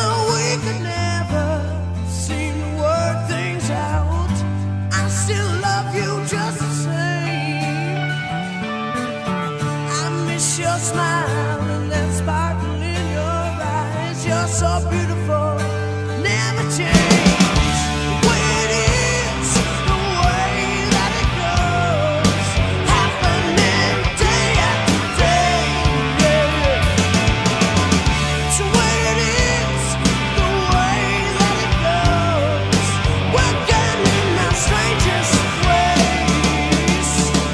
though we could never seem to work things out, I still love you just the same. I miss your smile and that sparkle in your eyes. You're so beautiful, never change. The way it is, the way that it goes, happening day after day. It's the way it is, the way that it goes, working in the strangest ways.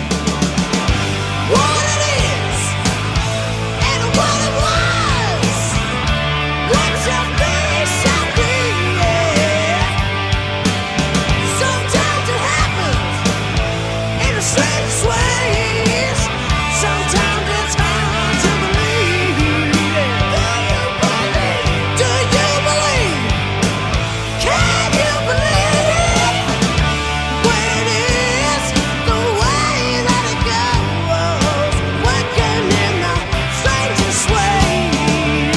What it is and what it was, what shall be, shall be, yeah. Sometimes it happens in the strangest ways. Sometimes it's hard to believe. Do you believe? Can you believe it? When it is the way that it goes, working in the strangest way.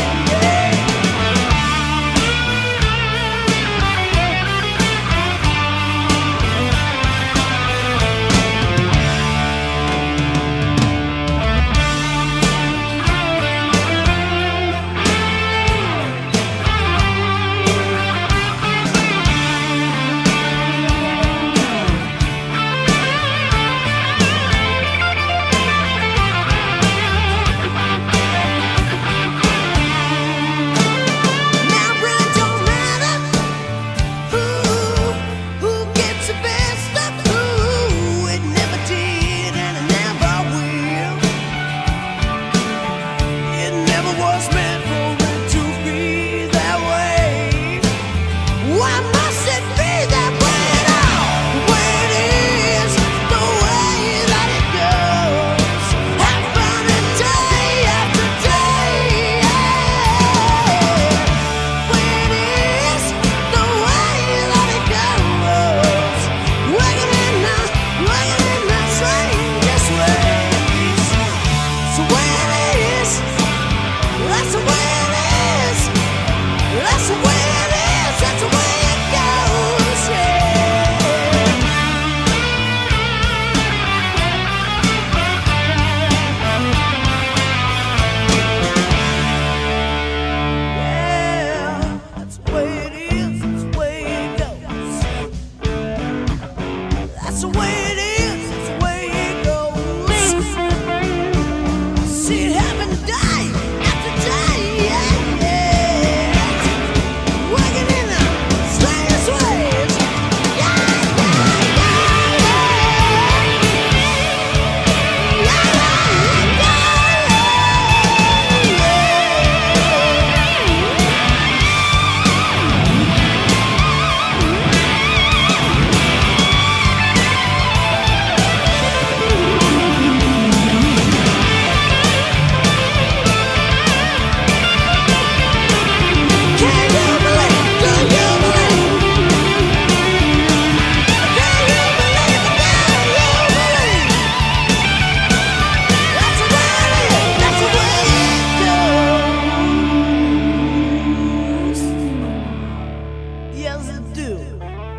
Now it really don't matter who gets the best of who. It never did and it never will. It never was meant for it to be that way. Why must it be that way at all? The way it is, the way that it goes, happening day after day. When it is, the way that it goes, working in the strangest ways. It's the way it is, that's the way it is, that's the way it is, that's the way it goes, yeah. Yeah, that's the way it is, that's the way it goes. That's the way it is, that's the way it goes. See it happen day after day, yeah, yeah. Working in the strangest ways, yeah, yeah, Can you believe? Do you believe? Can you believe? Can you believe? That's the way it is. That's the way it goes. Yes, I do.